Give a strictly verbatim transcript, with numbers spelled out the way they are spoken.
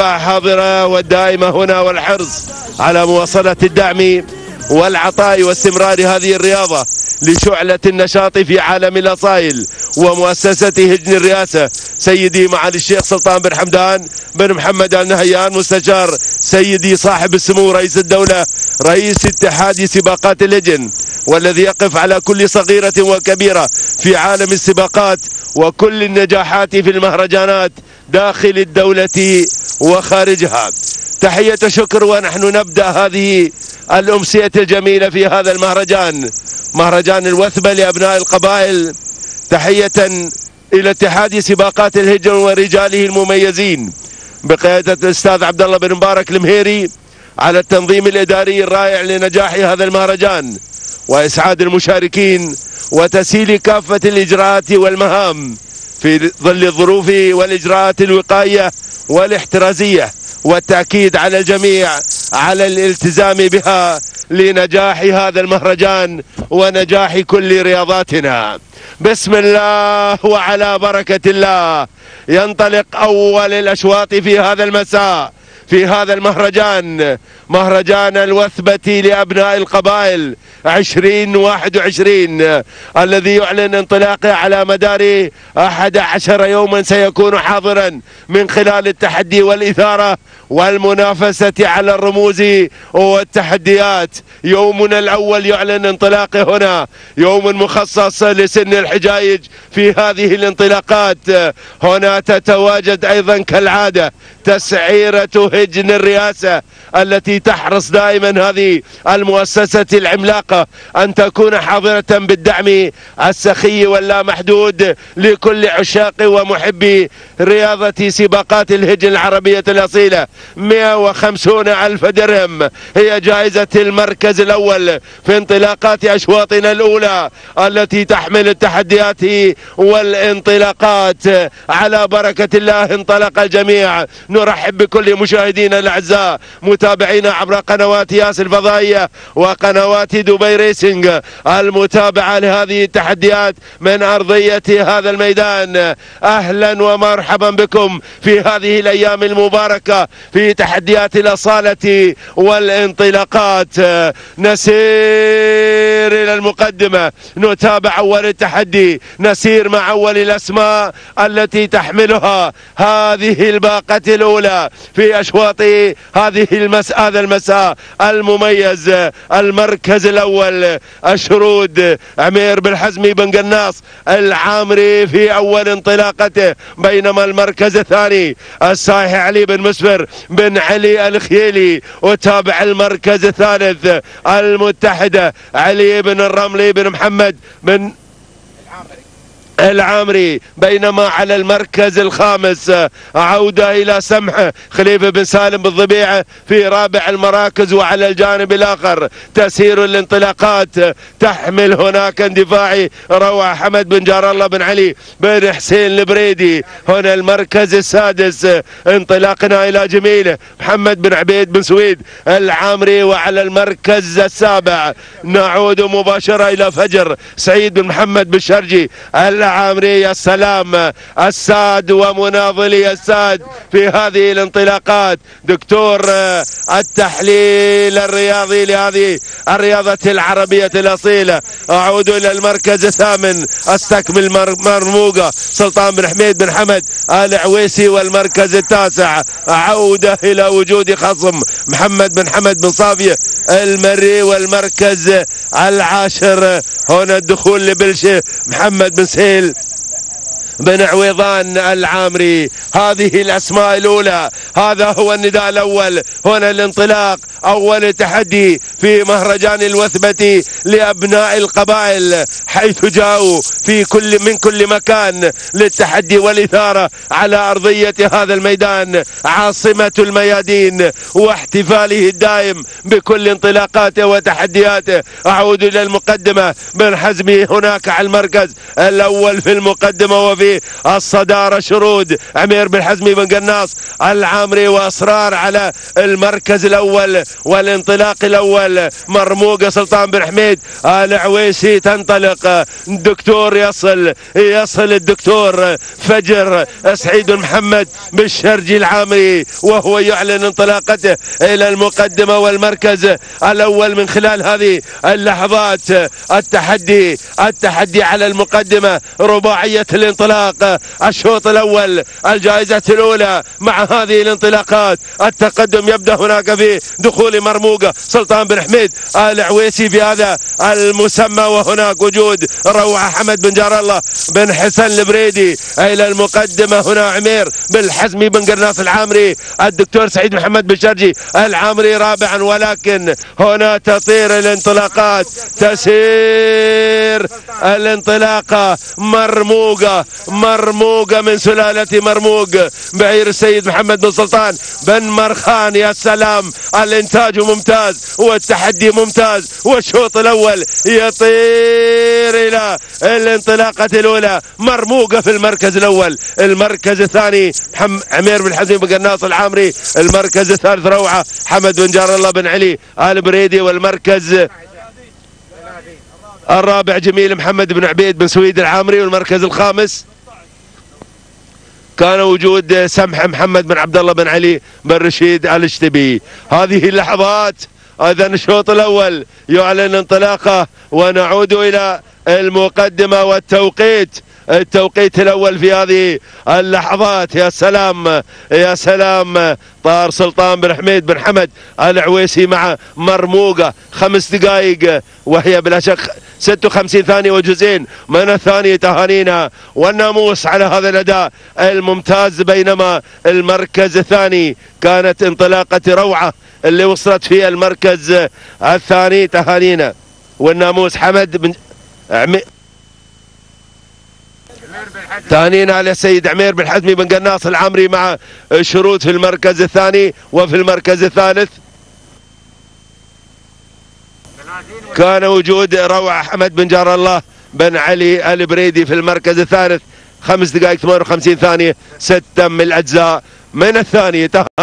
المتابعة حاضرة والدائمة هنا، والحرص على مواصلة الدعم والعطاء واستمرار هذه الرياضة لشعلة النشاط في عالم الأصايل ومؤسسة هجن الرئاسة سيدي معالي الشيخ سلطان بن حمدان بن محمد آل نهيان، مستشار سيدي صاحب السمو رئيس الدولة رئيس اتحاد سباقات الهجن، والذي يقف على كل صغيرة وكبيرة في عالم السباقات وكل النجاحات في المهرجانات داخل الدولة وخارجها. تحية شكر ونحن نبدأ هذه الأمسية الجميلة في هذا المهرجان، مهرجان الوثبة لأبناء القبائل. تحية إلى اتحاد سباقات الهجن ورجاله المميزين بقيادة الأستاذ عبد الله بن مبارك المهيري على التنظيم الإداري الرائع لنجاح هذا المهرجان وإسعاد المشاركين وتسهيل كافة الإجراءات والمهام في ظل الظروف والإجراءات الوقائية والاحترازية، والتأكيد على الجميع على الالتزام بها لنجاح هذا المهرجان ونجاح كل رياضاتنا. بسم الله وعلى بركة الله ينطلق أول الأشواط في هذا المساء في هذا المهرجان، مهرجان الوثبة لأبناء القبائل عشرين واحد وعشرين، الذي يعلن انطلاقه على مدار أحد عشر يوما سيكون حاضرا من خلال التحدي والإثارة والمنافسة على الرموز والتحديات. يومنا الأول يعلن انطلاقه هنا، يوم مخصص لسن الحجايج. في هذه الانطلاقات هنا تتواجد أيضا كالعادة تسعيرة هجن الرئاسة التي تحرص دائما هذه المؤسسة العملاقة أن تكون حاضرة بالدعم السخي واللامحدود لكل عشاق ومحبي رياضة سباقات الهجن العربية الأصيلة. مئة وخمسين ألف درهم هي جائزة المركز الأول في انطلاقات أشواطنا الأولى التي تحمل التحديات والانطلاقات. على بركة الله انطلق الجميع. نرحب بكل مشاهدينا الأعزاء متابعينا عبر قنوات ياس الفضائية وقنوات دبي ريسنج المتابعة لهذه التحديات من أرضية هذا الميدان. أهلا ومرحبا بكم في هذه الأيام المباركة في تحديات الأصالة والانطلاقات. نسير إلى المقدمة، نتابع أول التحدي، نسير مع أول الأسماء التي تحملها هذه الباقة الأولى في أشواط هذه المساء هذا المساء المميز. المركز الأول الشرود عمير بن حزمي بن قناص العامري في أول انطلاقته، بينما المركز الثاني الصايح علي بن مسفر بن علي الخيلي. وتابع المركز الثالث المتحدة علي بن الرملي بن محمد بن العامري. بينما على المركز الخامس عودة إلى سمحة خليفة بن سالم بالضبيعة في رابع المراكز. وعلى الجانب الآخر تسير الانطلاقات تحمل هناك اندفاعي روعة حمد بن جار الله بن علي بن حسين البريدي. هنا المركز السادس انطلاقنا إلى جميل محمد بن عبيد بن سويد العامري. وعلى المركز السابع نعود مباشرة إلى فجر سعيد بن محمد بن شرجي العامري. يا سلام الساد ومناضلي الساد في هذه الانطلاقات. دكتور التحليل الرياضي لهذه الرياضة العربية الأصيلة. أعود إلى المركز الثامن استكمل مرموقة سلطان بن حميد بن حمد العويسي. والمركز التاسع عودة إلى وجود خصم محمد بن حمد بن صافية المري. والمركز العاشر هنا الدخول لبلشه محمد بن سهيل بن عويضان العامري. هذه الأسماء الأولى، هذا هو النداء الأول. هنا الانطلاق أول تحدي في مهرجان الوثبة لأبناء القبائل، حيث جاءوا في كل من كل مكان للتحدي والإثارة على أرضية هذا الميدان عاصمة الميادين واحتفاله الدائم بكل انطلاقاته وتحدياته. أعود إلى المقدمة بن حزمي هناك على المركز الأول في المقدمة، وفي الصدارة شرود عمير بن حزمي بن قناص العامري وأصرار على المركز الأول والانطلاق الأول. الأول مرموقة سلطان بن حميد العويسي تنطلق. الدكتور يصل يصل الدكتور فجر سعيد محمد بالشرجي العامري وهو يعلن انطلاقته إلى المقدمة والمركز الأول من خلال هذه اللحظات. التحدي التحدي على المقدمة، رباعية الانطلاق، الشوط الأول، الجائزة الأولى مع هذه الانطلاقات. التقدم يبدأ هناك في دخول مرموقة سلطان بن حميد العويسي في هذا المسمى، وهناك وجود روعة حمد بن جار الله بن حسن البريدي إلى المقدمة. هنا عمير بن حزمي بن قرناص العامري، الدكتور سعيد محمد بن شرجي العامري رابعا. ولكن هنا تطير الانطلاقات، تسير الانطلاقة. مرموقة مرموقة من سلالة مرموق بعير السيد محمد بن سلطان بن مرخان. يا سلام، الانتاج ممتاز والتحدي ممتاز، والشوط الاول يطير الى الانطلاقة الاولى. مرموقة في المركز الاول، المركز الثاني عمير بن حزم بن قناص العامري، المركز الثالث روعة حمد بن جار الله بن علي البريدي، والمركز الرابع جميل محمد بن عبيد بن سويد العامري، والمركز الخامس كان وجود سمح محمد بن عبد الله بن علي بن رشيد الاشتبي. هذه اللحظات اذا الشوط الاول يعلن انطلاقه، ونعود الى المقدمة والتوقيت. التوقيت الاول في هذه اللحظات. يا سلام يا سلام، طار سلطان بن حميد بن حمد العويسي مع مرموقة خمس دقائق وهي بلا شك ستة وخمسين ثانية وجزئين من الثانية. تهانينا والناموس على هذا الأداء الممتاز. بينما المركز الثاني كانت انطلاقة روعة اللي وصلت في المركز الثاني. تهانينا والناموس حمد بن عمي تهانينا على السيد عمير بن حزمي بن قناص العامري مع شروط في المركز الثاني. وفي المركز الثالث كان وجود روعة حمد بن جار الله بن علي البريدي في المركز الثالث. خمس دقائق ثمانية وخمسين ثانية ستة من الأجزاء من الثانية.